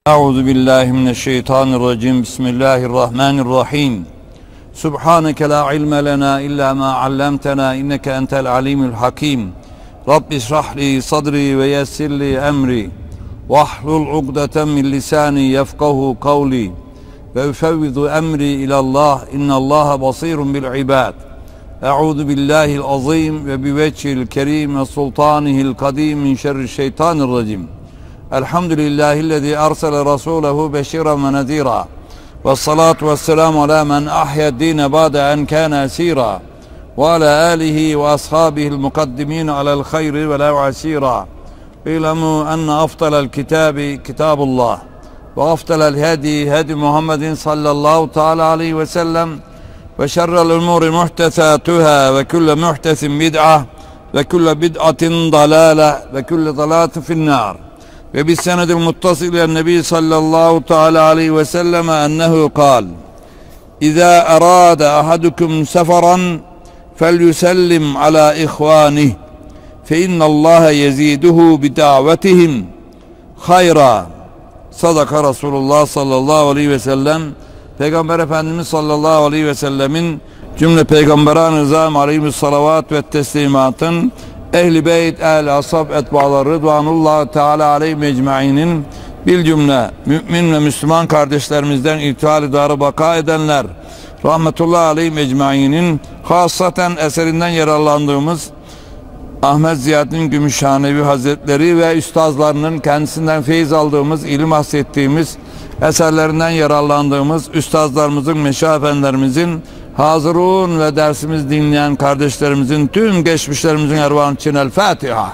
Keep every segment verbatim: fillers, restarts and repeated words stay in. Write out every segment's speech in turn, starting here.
Euzu billahi mineşşeytanirracim. Bismillahirrahmanirrahim. Subhaneke la ilme lena illa ma allamtena inneke entel alimul hakim. Rabbi şrah li sadri ve yessir li emri. Vahlul ugdeten min lisani yefkahu kavli. Ve ufevvidu emri ilallah. İnnallaha basirun bil ibad. Euzu billahil azim ve bi vecihil kerim ve sultanihil kadim min şerri şeytanirracim. Elhamdülillahillezî arsale rasûlehu beşiren ve nezîrâ. Ve salatu ve selamu alâ men ahyed dîne ba'de en kâne esîrâ. Ve alâ âlihi ve ashâbihil mukaddimîn alel hayri ve lev asîrâ. İlemû enne afdalel kitâbi kitâbullah. Ve afdalel hedi hedi Muhammedin sallallahu teâlâ aleyhi ve sellem. Ve şerrel umûri muhtesâtuhâ ve külle muhtesin bid'ah. Ve külle bid'atin dalâle ve külle dalâtin finnâr. Ve bis senedil muttasıl ile Nebi sallallahu teala aleyhi ve sellem ennehu kal: İza arada ahadukum seferan felyusellim ala ihvanih fe innallaha yeziduhu bi davetihim hayra. Sadaka Resulullah sallallahu aleyhi ve sellem. Peygamber Efendimiz sallallahu aleyhi ve sellemin cümle peygamberan-ı rızam aleyhissalavat ve teslimatın Ehl-i Beyt, Ehl-i Ashab, Etba'ları Rıdvanullah Teala aleyhi mecmainin bil cümle mümin ve Müslüman kardeşlerimizden irtihal-i darı baka edenler rahmetullahi aleyhi mecmainin hasaten eserinden yararlandığımız Ahmet Ziyaddin Gümüşhanevi Hazretleri ve üstazlarının kendisinden feyiz aldığımız, ilim hassettiğimiz eserlerinden yararlandığımız üstazlarımızın, meşayih efendilerimizin, hazırun ve dersimiz dinleyen kardeşlerimizin, tüm geçmişlerimizin ervanı için El Fatiha.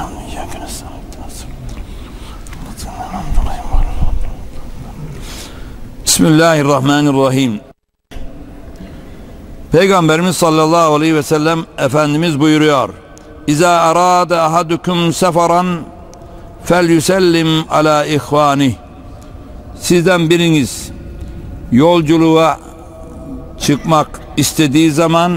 Bismillahirrahmanirrahim. Peygamberimiz sallallahu aleyhi ve sellem Efendimiz buyuruyor: İza arada ahadukum seferan felyusellim ala ihvanih. Sizden biriniz yolculuğa çıkmak istediği zaman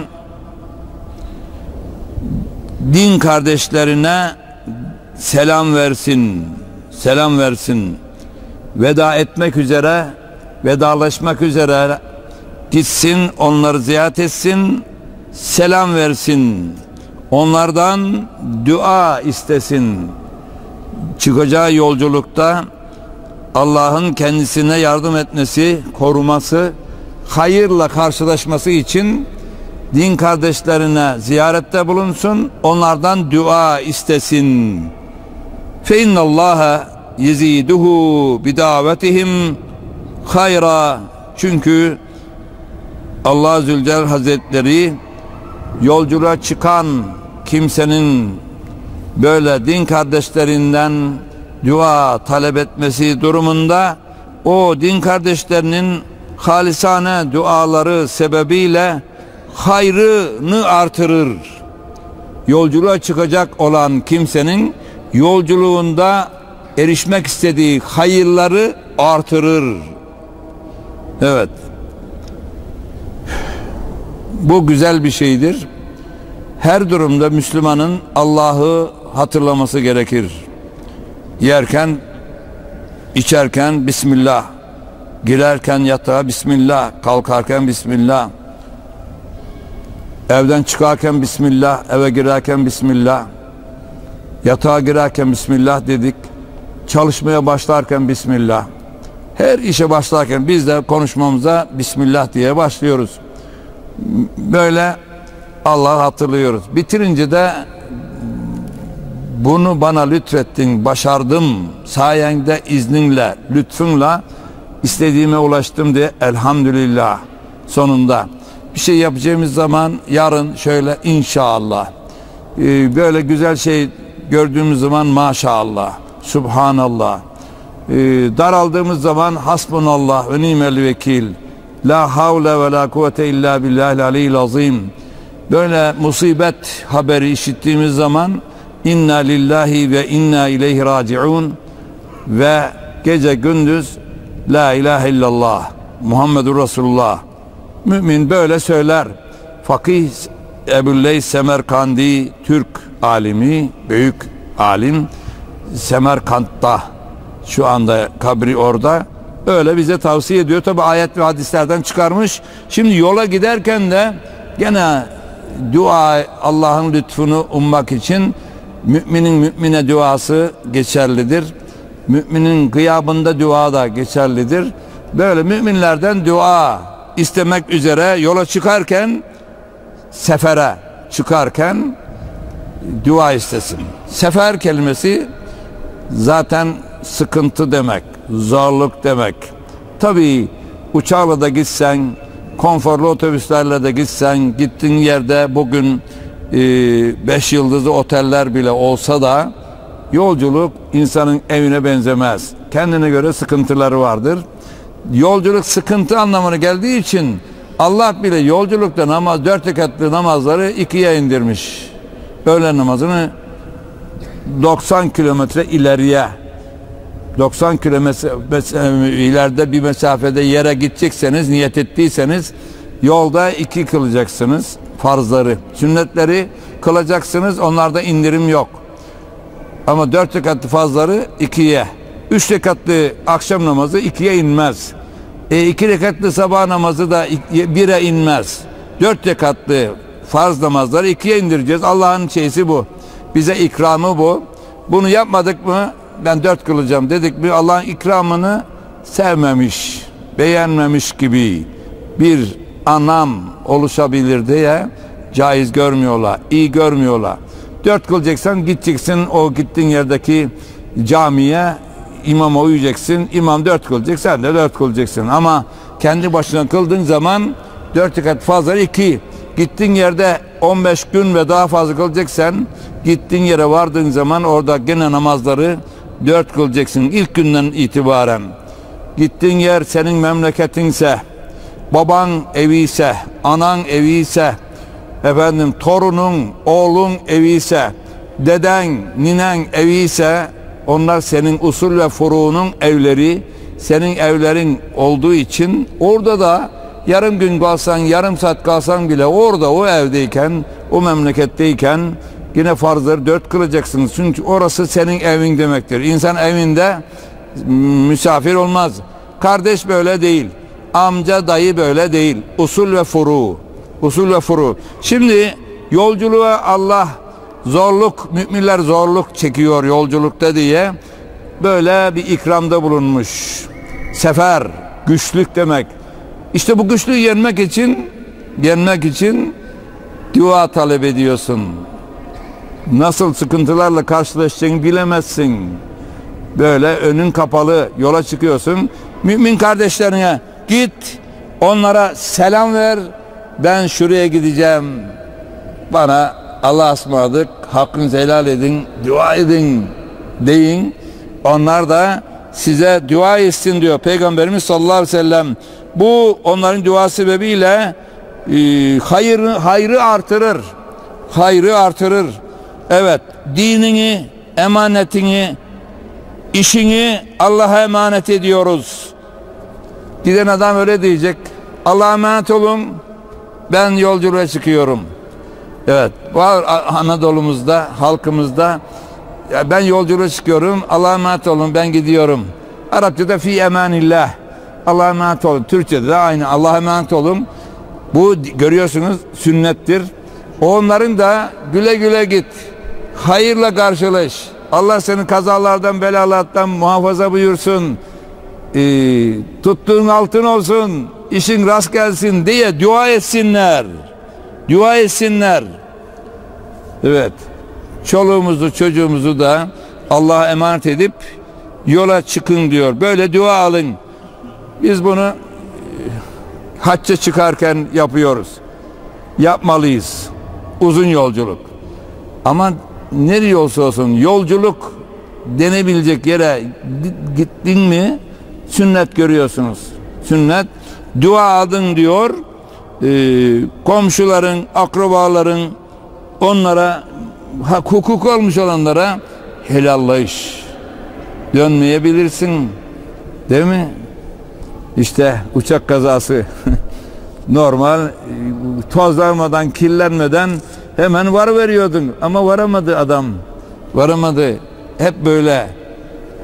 din kardeşlerine selam versin, selam versin. Veda etmek üzere, vedalaşmak üzere gitsin, onları ziyaret etsin, selam versin. Onlardan dua istesin. Çıkacağı yolculukta Allah'ın kendisine yardım etmesi, koruması, hayırla karşılaşması için din kardeşlerine ziyarette bulunsun, onlardan dua istesin. Fe innallaha yeziduhu bi davetihim hayra. Çünkü Allah Zülcelal Hazretleri yolculuğa çıkan kimsenin böyle din kardeşlerinden dua talep etmesi durumunda o din kardeşlerinin halisane duaları sebebiyle hayrını artırır. Yolculuğa çıkacak olan kimsenin yolculuğunda erişmek istediği hayırları artırır. Evet. Bu güzel bir şeydir. Her durumda Müslümanın Allah'ı hatırlaması gerekir. Yerken, içerken Bismillah, girerken yatağa Bismillah, kalkarken Bismillah, evden çıkarken Bismillah, eve girerken Bismillah, yatağa girerken Bismillah dedik, çalışmaya başlarken Bismillah, her işe başlarken biz de konuşmamıza Bismillah diye başlıyoruz. Böyle Allah'ı hatırlıyoruz. Bitirince de bunu bana lütfettin, başardım, sayende, izninle, lütfunla istediğime ulaştım diye elhamdülillah. Sonunda bir şey yapacağımız zaman yarın şöyle inşallah, ee, böyle güzel şey gördüğümüz zaman maşallah, subhanallah, ee, daraldığımız zaman hasbunallah ve nimel vekil, la havle ve la kuvvete illa billahil aliyyil azim. Böyle musibet haberi işittiğimiz zaman inna lillahi ve inna ileyhi raciun ve gece gündüz la ilahe illallah Muhammedur Resulullah. Mümin böyle söyler. Fakih Ebu'l-Leys Semerkandi, Türk alimi, büyük alim, Semerkant'ta Şu anda kabri orada. Öyle bize tavsiye ediyor. Tabi ayet ve hadislerden çıkarmış. Şimdi yola giderken de gene dua, Allah'ın lütfunu ummak için müminin mümine duası geçerlidir. Müminin gıyabında dua da geçerlidir. Böyle müminlerden dua istemek üzere yola çıkarken, sefere çıkarken dua istesin. Sefer kelimesi zaten sıkıntı demek, zorluk demek. Tabii uçakla da gitsen, konforlu otobüslerle de gitsen, gittiğin yerde bugün e, beş yıldızlı oteller bile olsa da yolculuk insanın evine benzemez. Kendine göre sıkıntıları vardır. Yolculuk sıkıntı anlamına geldiği için Allah bile yolculukta namaz, dört rekatlı namazları ikiye indirmiş. Öğlen namazını doksan kilometre ileriye, doksan kilometre ileride bir mesafede yere gidecekseniz, niyet ettiyseniz yolda iki kılacaksınız farzları. Sünnetleri kılacaksınız, onlarda indirim yok. Ama dört rekatlı farzları ikiye, üç rekatlı akşam namazı ikiye inmez. E, iki rekatlı sabah namazı da bire inmez. Dört rekatlı farz namazları ikiye indireceğiz. Allah'ın şeysi bu. Bize ikramı bu. Bunu yapmadık mı, ben dört kılacağım dedik mi, Allah'ın ikramını sevmemiş, beğenmemiş gibi bir anlam oluşabilir diye caiz görmüyorlar, iyi görmüyorlar. Dört kılacaksan gideceksin o gittiğin yerdeki camiye, imama uyacaksın. İmam dört kılacak, sen de dört kılacaksın. Ama kendi başına kıldığın zaman dört rekat fazla iki. Gittiğin yerde on beş gün ve daha fazla kılacaksan, gittiğin yere vardığın zaman orada gene namazları dört kılacaksın ilk günden itibaren. Gittiğin yer senin memleketinse, baban evi ise, anan evi ise, efendim torunun, oğlun evi ise, deden, ninen evi ise, onlar senin usul ve furuğunun evleri, senin evlerin olduğu için orada da yarım gün kalsan, yarım saat kalsan bile orada o evdeyken, o memleketteyken yine farzları dört kılacaksınız. Çünkü orası senin evin demektir. İnsan evinde misafir olmaz. Kardeş böyle değil. Amca, dayı böyle değil. Usul ve furu. Usul ve furu. Şimdi yolculuğa Allah zorluk, müminler zorluk çekiyor yolculukta diye böyle bir ikramda bulunmuş. Sefer, güçlük demek. İşte bu güçlüğü yenmek için, yenmek için dua talep ediyorsun. Nasıl sıkıntılarla karşılaşacağını bilemezsin. Böyle önün kapalı yola çıkıyorsun. Mümin kardeşlerine git, onlara selam ver. Ben şuraya gideceğim. Bana Allah'a ısmarladık, hakkınızı helal edin, dua edin deyin. Onlar da size dua etsin diyor Peygamberimiz sallallahu aleyhi ve sellem. Bu onların dua sebebiyle e, hayır, hayrı artırır. Hayrı artırır. Evet, dinini, emanetini, işini Allah'a emanet ediyoruz. Giden adam öyle diyecek. Allah'a emanet olun, ben yolculuğa çıkıyorum. Evet, var Anadolu'muzda, halkımızda, ya ben yolculuğa çıkıyorum, Allah'a emanet olun, ben gidiyorum. Arapçada fi emanillah, Allah'a emanet olun. Türkçede de aynı, Allah'a emanet olun. Bu görüyorsunuz sünnettir. Onların da güle güle git, hayırla karşılaş. Allah seni kazalardan, belalardan muhafaza buyursun. Ee, tuttuğun altın olsun, işin rast gelsin diye dua etsinler. Dua etsinler. Evet. Çoluğumuzu, çocuğumuzu da Allah'a emanet edip yola çıkın diyor. Böyle dua alın. Biz bunu e, hacca çıkarken yapıyoruz. Yapmalıyız. Uzun yolculuk. Ama nereye olsa olsun yolculuk denebilecek yere gittin mi sünnet görüyorsunuz. Sünnet dua adın diyor. Ee, komşuların, akrabaların, onlara hukuk olmuş olanlara helallaş. Dönmeyebilirsin. Değil mi? İşte uçak kazası. Normal tozlanmadan, kirlenmeden hemen var veriyordun ama varamadı adam. Varamadı. Hep böyle.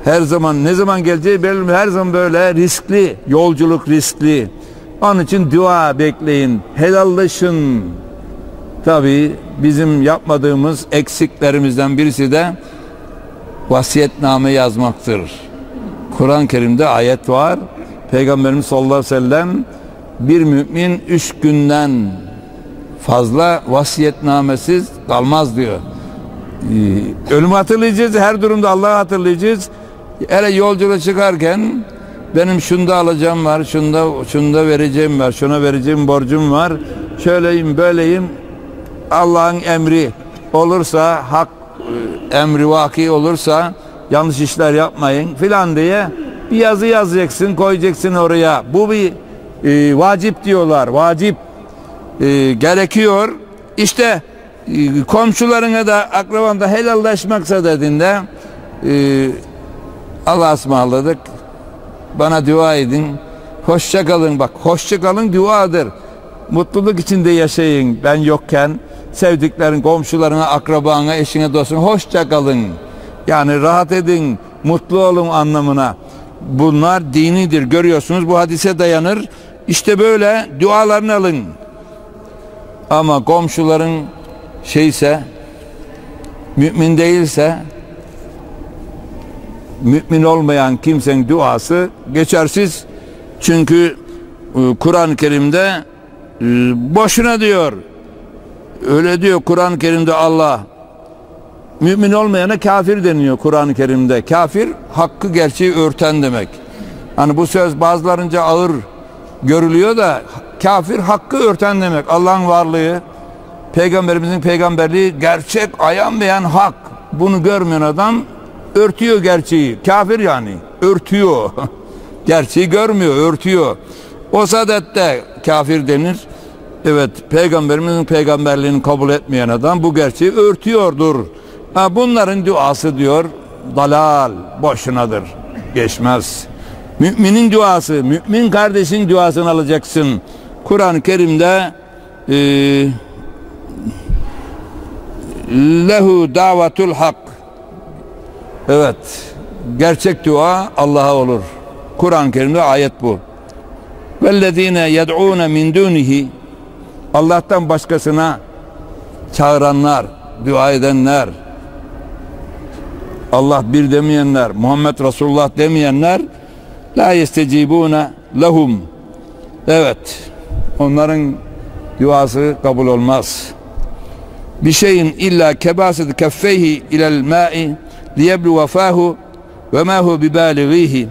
Her zaman ne zaman geleceği belli mi? Her zaman böyle riskli. Yolculuk riskli. Onun için dua bekleyin. Helallaşın. Tabii bizim yapmadığımız eksiklerimizden birisi de vasiyetname yazmaktır. Kur'an-ı Kerim'de ayet var. Peygamberimiz sallallahu aleyhi ve sellem bir mümin üç günden fazla vasiyetnamesiz kalmaz diyor. Ee, ölümü hatırlayacağız. Her durumda Allah'ı hatırlayacağız. Hele yolculuğa çıkarken benim şunda alacağım var, şunda şunda vereceğim var, şuna vereceğim borcum var. Şöyleyim, böyleyim. Allah'ın emri olursa, hak emri vaki olursa yanlış işler yapmayın filan diye bir yazı yazacaksın, koyacaksın oraya. Bu bir e, vacip diyorlar. Vacip e, gerekiyor. İşte e, komşularına da akraban da helallaşmaksa dediğinde e, Allah'a ısmarladık. Bana dua edin. Hoşça kalın. Bak, hoşça kalın duadır. Mutluluk içinde yaşayın. Ben yokken sevdiklerin, komşularına, akrabana, eşine, dostuna hoşça kalın. Yani rahat edin, mutlu olun anlamına. Bunlar dinidir. Görüyorsunuz, bu hadise dayanır. İşte böyle dualarını alın. Ama komşuların şeyse, mümin değilse, mümin olmayan kimsenin duası geçersiz. Çünkü Kur'an-ı Kerim'de boşuna diyor. Öyle diyor Kur'an-ı Kerim'de Allah. Mümin olmayana kafir deniyor Kur'an-ı Kerim'de. Kafir, hakkı gerçeği örten demek. Hani bu söz bazılarınca ağır görülüyor da kafir hakkı örten demek. Allah'ın varlığı, Peygamberimizin peygamberliği gerçek, ayan beyan hak. Bunu görmeyen adam örtüyor gerçeği. Kafir yani. Örtüyor. Gerçeği görmüyor, örtüyor. O sadette kafir denir. Evet, Peygamberimizin peygamberliğini kabul etmeyen adam bu gerçeği örtüyordur. Ha, bunların duası diyor dalal, boşunadır. Geçmez. Müminin duası, mümin kardeşin duasını alacaksın. Kur'an-ı Kerim'de e, lehu davatul hak. Evet, gerçek dua Allah'a olur. Kur'an-ı Kerim'de ayet bu. Vellezine yed'ûne min dûnihi, Allah'tan başkasına çağıranlar, dua edenler, Allah bir demeyenler, Muhammed Resulullah demeyenler, la yestecibûne lehum. Evet, onların duası kabul olmaz. Bir şeyin illa kebaset keffeyhi ilel ma'i liyeblu vefahu ve ma hu bibalighihi.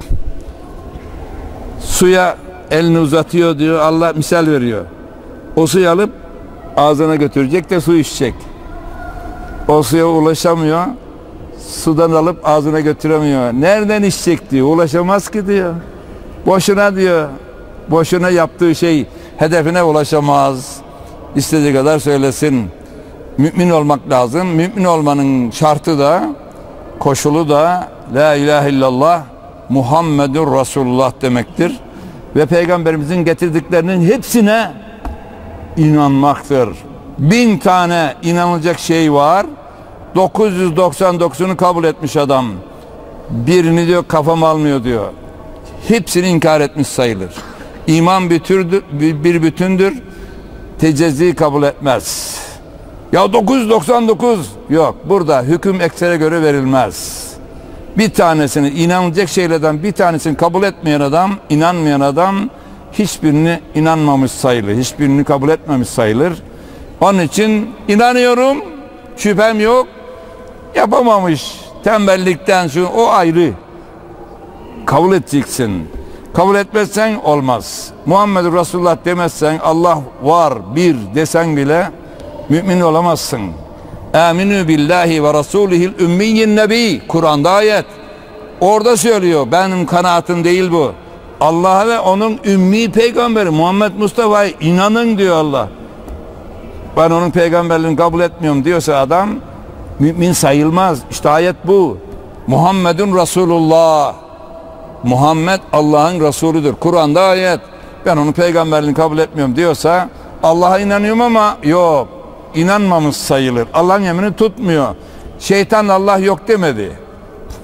Suya elini uzatıyor diyor, Allah misal veriyor. O suyu alıp ağzına götürecek de su içecek. O suya ulaşamıyor. Sudan alıp ağzına götüremiyor. Nereden içecek diyor. Ulaşamaz ki diyor. Boşuna diyor. Boşuna yaptığı şey hedefine ulaşamaz. İstediği kadar söylesin. Mümin olmak lazım. Mümin olmanın şartı da, koşulu da la ilahe illallah Muhammedur Resulullah demektir. Ve Peygamberimizin getirdiklerinin hepsine inanmaktır. Bin tane inanılacak şey var. dokuz yüz doksan dokuzunu kabul etmiş adam. Birini diyor kafam almıyor diyor. Hepsini inkar etmiş sayılır. İman bir türdür, bir bütündür. Tecezzi kabul etmez. Ya dokuz yüz doksan dokuz yok. Burada hüküm eksere göre verilmez. Bir tanesini, inanılacak şeylerden bir tanesini kabul etmeyen adam, inanmayan adam hiçbirini inanmamış sayılır. Hiçbirini kabul etmemiş sayılır. Onun için inanıyorum, şüphem yok, yapamamış. Tembellikten şu, o ayrı. Kabul edeceksin. Kabul etmezsen olmaz. Muhammed Resulullah demezsen, Allah var bir desen bile mümin olamazsın. Aminu billahi ve rasulihil ümmiyyin nebi. Kur'an'da ayet. Orada söylüyor. Benim kanaatim değil bu. Allah'a ve onun ümmi peygamberi Muhammed Mustafa'ya inanın diyor Allah. Ben onun peygamberliğini kabul etmiyorum diyorsa adam mümin sayılmaz. İşte ayet bu. Muhammedun Resulullah. Muhammed Allah'ın Resulüdür. Kur'an'da ayet. Ben onun peygamberliğini kabul etmiyorum diyorsa Allah'a inanıyorum ama yok. İnanmamış sayılır. Allah'ın emrini tutmuyor. Şeytan Allah yok demedi.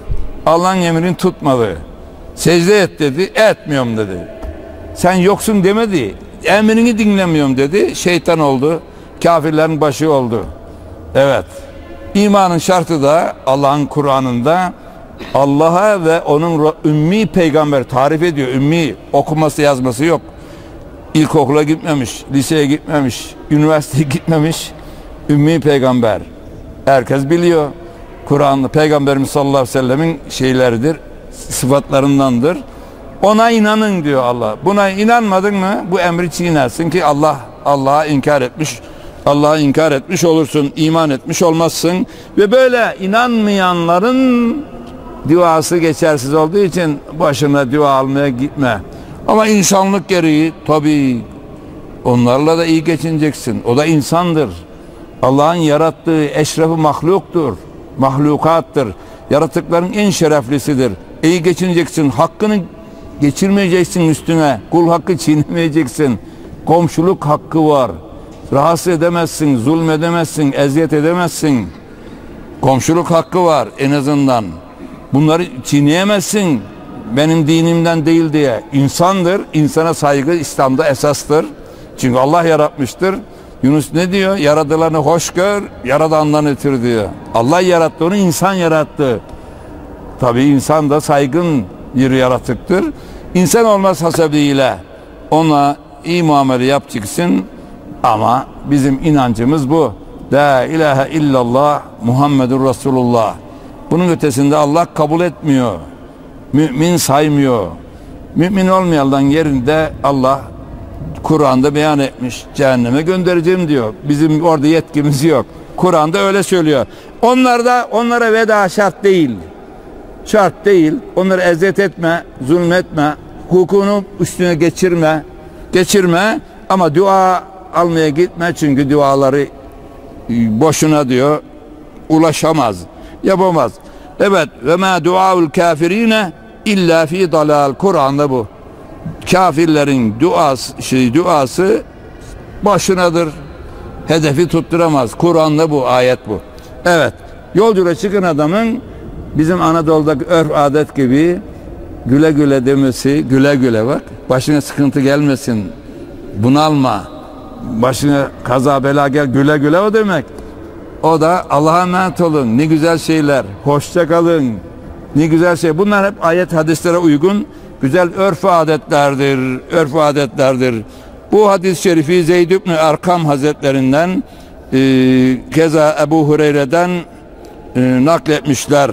Allah'ın emrini tutmadı. Secde et dedi, etmiyorum dedi. Sen yoksun demedi, emrini dinlemiyorum dedi, şeytan oldu, kafirlerin başı oldu. Evet, imanın şartı da Allah'ın Kur'an'ında Allah'a ve onun ümmi peygamber tarif ediyor. Ümmi, okuması yazması yok. İlkokula gitmemiş, liseye gitmemiş, üniversiteye gitmemiş, ümmi peygamber. Herkes biliyor. Kur'an'da Peygamberimiz sallallahu aleyhi ve sellemin şeyleridir, sıfatlarındandır. Ona inanın diyor Allah. Buna inanmadın mı bu emri çiğnersin ki Allah Allah'a inkar etmiş, Allah'a inkar etmiş olursun, iman etmiş olmazsın. Ve böyle inanmayanların duası geçersiz olduğu için başına dua almaya gitme. Ama insanlık gereği tabii onlarla da iyi geçineceksin. O da insandır. Allah'ın yarattığı eşref-i mahluktur. Mahlukattır. Yaratıkların en şereflisidir. İyi geçineceksin. Hakkını geçirmeyeceksin üstüne. Kul hakkı çiğnemeyeceksin. Komşuluk hakkı var. Rahatsız edemezsin, zulmedemezsin, eziyet edemezsin. Komşuluk hakkı var en azından. Bunları çiğneyemezsin. Benim dinimden değil diye. İnsandır. İnsana saygı İslam'da esastır. Çünkü Allah yaratmıştır. Yunus ne diyor? Yaradılanı hoş gör, yaradandan ötürü diyor. Allah yarattı onu, insan yarattı. Tabii insan da saygın bir yaratıktır. İnsan olmaz hasebiyle ona iyi muamele yapacaksın. Ama bizim inancımız bu. La ilahe illallah Muhammedur Resulullah. Bunun ötesinde Allah kabul etmiyor. Mümin saymıyor. Mümin olmayanların yerinde Allah Kur'an'da beyan etmiş. Cehenneme göndereceğim diyor. Bizim orada yetkimiz yok. Kur'an'da öyle söylüyor. Onlar da onlara veda şart değil. Şart değil. Onları eziyet etme, zulmetme, hukukunu üstüne geçirme. Geçirme ama dua almaya gitme çünkü duaları boşuna diyor. Ulaşamaz. Yapamaz. Evet, ve ma duaul kafirine illa fi dalal. Kur'an'da bu. Kafirlerin duası, şey, duası başınadır. Hedefi tutturamaz. Kur'an'da bu, ayet bu. Evet. Yolculuğa çıkan adamın bizim Anadolu'daki örf adet gibi güle güle demesi, güle güle bak. Başına sıkıntı gelmesin. Bunalma. Başına kaza bela gel, güle güle o demek. O da Allah'a emanet olun. Ne güzel şeyler. Hoşça kalın. Ne güzel şey. Bunlar hep ayet hadislere uygun güzel örf adetlerdir. Örf adetlerdir. Bu hadis-i şerifi Zeyd ibn Erkam Hazretlerinden e, keza Ebu Hureyre'den e, nakletmişler.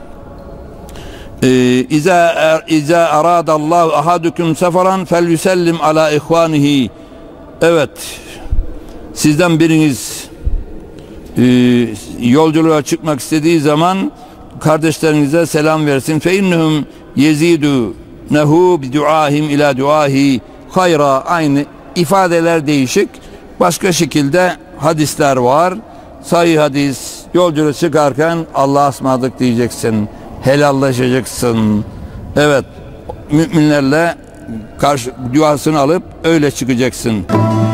İza iza aradallahu ahadukum seferan felyusellim ala ihvanihi. Evet. Sizden biriniz e, yolculuğa çıkmak istediği zaman kardeşlerinize selam versin. Fe innehum yezidu nehu bi duahim ila duahi hayra. Aynı ifadeler değişik. Başka şekilde hadisler var. Sahih hadis. Yolculuğa çıkarken Allah'a ısmarladık diyeceksin. Helallaşacaksın. Evet. Müminlerle karşı duasını alıp öyle çıkacaksın.